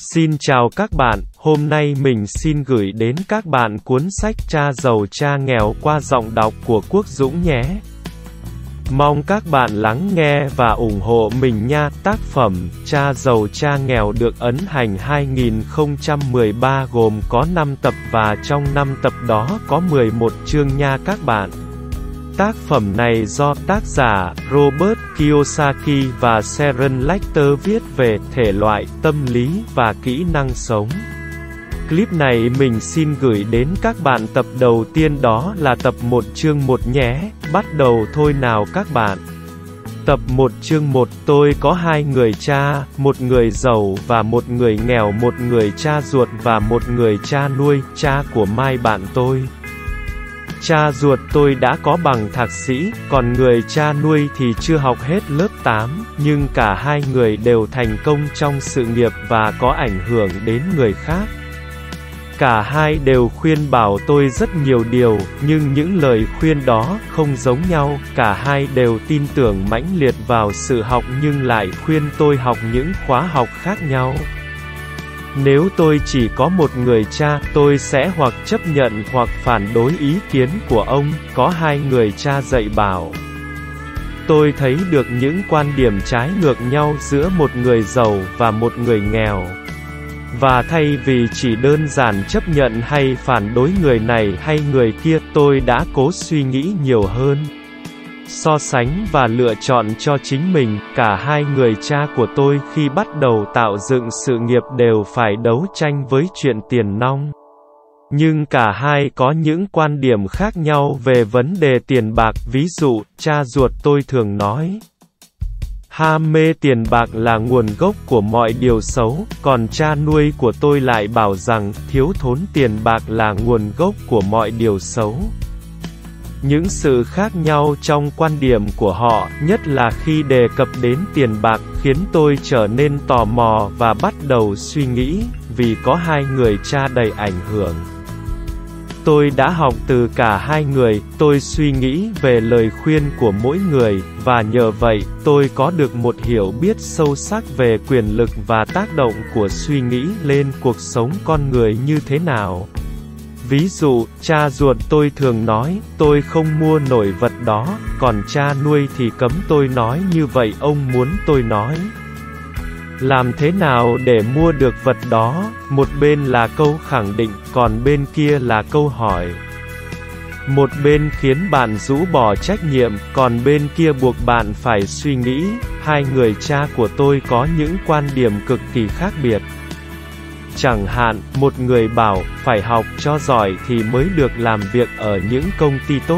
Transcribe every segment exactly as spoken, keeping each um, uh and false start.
Xin chào các bạn, hôm nay mình xin gửi đến các bạn cuốn sách Cha Giàu Cha Nghèo qua giọng đọc của Quốc Dũng nhé. Mong các bạn lắng nghe và ủng hộ mình nha. Tác phẩm Cha Giàu Cha Nghèo được ấn hành hai nghìn không trăm mười ba gồm có năm tập và trong năm tập đó có mười một chương nha các bạn. Tác phẩm này do tác giả Robert Kiyosaki và Sharon Lechter viết về thể loại tâm lý và kỹ năng sống. Clip này mình xin gửi đến các bạn tập đầu tiên, đó là tập một chương một nhé. Bắt đầu thôi nào các bạn. Tập một chương một. Tôi có hai người cha, một người giàu và một người nghèo, một người cha ruột và một người cha nuôi, cha của Mai bạn tôi. Cha ruột tôi đã có bằng thạc sĩ, còn người cha nuôi thì chưa học hết lớp tám, nhưng cả hai người đều thành công trong sự nghiệp và có ảnh hưởng đến người khác. Cả hai đều khuyên bảo tôi rất nhiều điều, nhưng những lời khuyên đó không giống nhau. Cả hai đều tin tưởng mãnh liệt vào sự học nhưng lại khuyên tôi học những khóa học khác nhau. Nếu tôi chỉ có một người cha, tôi sẽ hoặc chấp nhận hoặc phản đối ý kiến của ông. Có hai người cha dạy bảo. Tôi thấy được những quan điểm trái ngược nhau giữa một người giàu và một người nghèo. Và thay vì chỉ đơn giản chấp nhận hay phản đối người này hay người kia, tôi đã cố suy nghĩ nhiều hơn, so sánh và lựa chọn cho chính mình. Cả hai người cha của tôi khi bắt đầu tạo dựng sự nghiệp đều phải đấu tranh với chuyện tiền nong. Nhưng cả hai có những quan điểm khác nhau về vấn đề tiền bạc. Ví dụ, cha ruột tôi thường nói, ham mê tiền bạc là nguồn gốc của mọi điều xấu, còn cha nuôi của tôi lại bảo rằng thiếu thốn tiền bạc là nguồn gốc của mọi điều xấu. Những sự khác nhau trong quan điểm của họ, nhất là khi đề cập đến tiền bạc, khiến tôi trở nên tò mò và bắt đầu suy nghĩ. Vì có hai người cha đầy ảnh hưởng, tôi đã học từ cả hai người. Tôi suy nghĩ về lời khuyên của mỗi người, và nhờ vậy, tôi có được một hiểu biết sâu sắc về quyền lực và tác động của suy nghĩ lên cuộc sống con người như thế nào. Ví dụ, cha ruột tôi thường nói, tôi không mua nổi vật đó, còn cha nuôi thì cấm tôi nói như vậy. Ông muốn tôi nói làm thế nào để mua được vật đó. Một bên là câu khẳng định, còn bên kia là câu hỏi. Một bên khiến bạn rũ bỏ trách nhiệm, còn bên kia buộc bạn phải suy nghĩ. Hai người cha của tôi có những quan điểm cực kỳ khác biệt. Chẳng hạn, một người bảo, phải học cho giỏi thì mới được làm việc ở những công ty tốt.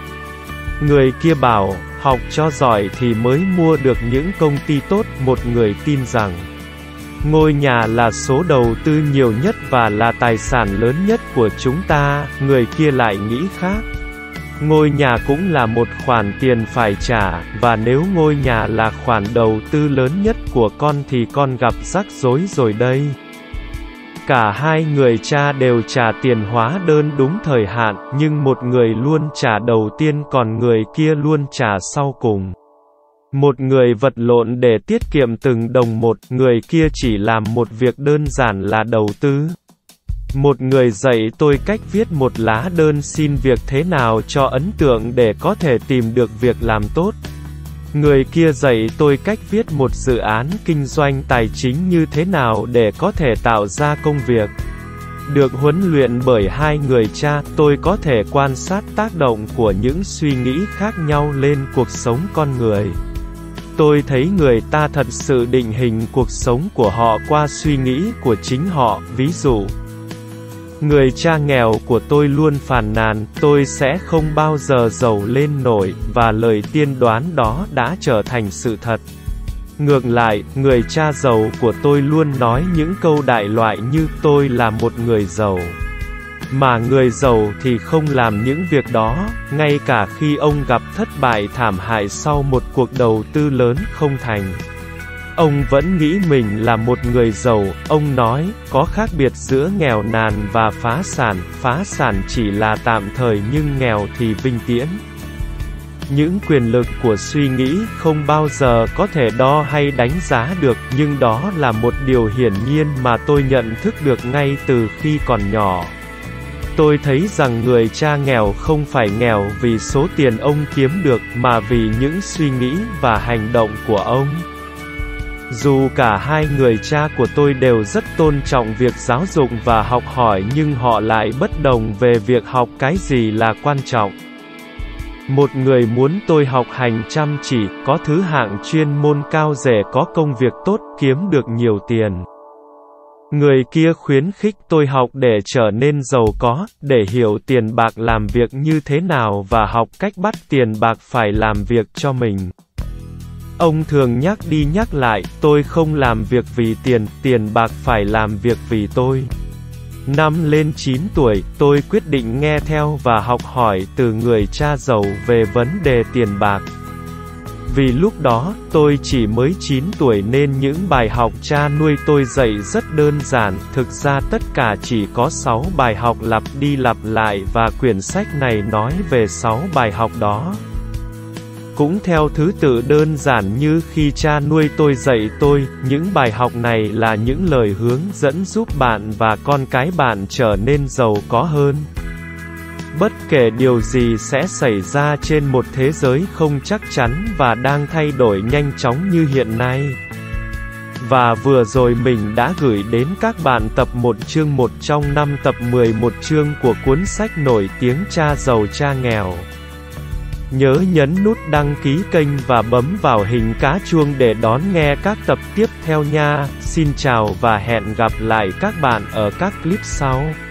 Người kia bảo, học cho giỏi thì mới mua được những công ty tốt. Một người tin rằng ngôi nhà là số đầu tư nhiều nhất và là tài sản lớn nhất của chúng ta, người kia lại nghĩ khác. Ngôi nhà cũng là một khoản tiền phải trả, và nếu ngôi nhà là khoản đầu tư lớn nhất của con thì con gặp rắc rối rồi đây. Cả hai người cha đều trả tiền hóa đơn đúng thời hạn, nhưng một người luôn trả đầu tiên còn người kia luôn trả sau cùng. Một người vật lộn để tiết kiệm từng đồng một, người kia chỉ làm một việc đơn giản là đầu tư. Một người dạy tôi cách viết một lá đơn xin việc thế nào cho ấn tượng để có thể tìm được việc làm tốt. Người kia dạy tôi cách viết một dự án kinh doanh tài chính như thế nào để có thể tạo ra công việc. Được huấn luyện bởi hai người cha, tôi có thể quan sát tác động của những suy nghĩ khác nhau lên cuộc sống con người. Tôi thấy người ta thật sự định hình cuộc sống của họ qua suy nghĩ của chính họ. Ví dụ, người cha nghèo của tôi luôn phàn nàn, tôi sẽ không bao giờ giàu lên nổi, và lời tiên đoán đó đã trở thành sự thật. Ngược lại, người cha giàu của tôi luôn nói những câu đại loại như tôi là một người giàu. Mà người giàu thì không làm những việc đó, ngay cả khi ông gặp thất bại thảm hại sau một cuộc đầu tư lớn không thành. Ông vẫn nghĩ mình là một người giàu. Ông nói, có khác biệt giữa nghèo nàn và phá sản, phá sản chỉ là tạm thời nhưng nghèo thì vinh viễn. Những quyền lực của suy nghĩ không bao giờ có thể đo hay đánh giá được, nhưng đó là một điều hiển nhiên mà tôi nhận thức được ngay từ khi còn nhỏ. Tôi thấy rằng người cha nghèo không phải nghèo vì số tiền ông kiếm được, mà vì những suy nghĩ và hành động của ông. Dù cả hai người cha của tôi đều rất tôn trọng việc giáo dục và học hỏi, nhưng họ lại bất đồng về việc học cái gì là quan trọng. Một người muốn tôi học hành chăm chỉ, có thứ hạng chuyên môn cao rẻ, có công việc tốt, kiếm được nhiều tiền. Người kia khuyến khích tôi học để trở nên giàu có, để hiểu tiền bạc làm việc như thế nào và học cách bắt tiền bạc phải làm việc cho mình. Ông thường nhắc đi nhắc lại, tôi không làm việc vì tiền, tiền bạc phải làm việc vì tôi. Năm lên chín tuổi, tôi quyết định nghe theo và học hỏi từ người cha giàu về vấn đề tiền bạc. Vì lúc đó, tôi chỉ mới chín tuổi nên những bài học cha nuôi tôi dạy rất đơn giản, thực ra tất cả chỉ có sáu bài học lặp đi lặp lại và quyển sách này nói về sáu bài học đó. Cũng theo thứ tự đơn giản như khi cha nuôi tôi dạy tôi, những bài học này là những lời hướng dẫn giúp bạn và con cái bạn trở nên giàu có hơn. Bất kể điều gì sẽ xảy ra trên một thế giới không chắc chắn và đang thay đổi nhanh chóng như hiện nay. Và vừa rồi mình đã gửi đến các bạn tập một chương một trong năm tập mười một chương của cuốn sách nổi tiếng Cha Giàu Cha Nghèo. Nhớ nhấn nút đăng ký kênh và bấm vào hình cá chuông để đón nghe các tập tiếp theo nha. Xin chào và hẹn gặp lại các bạn ở các clip sau.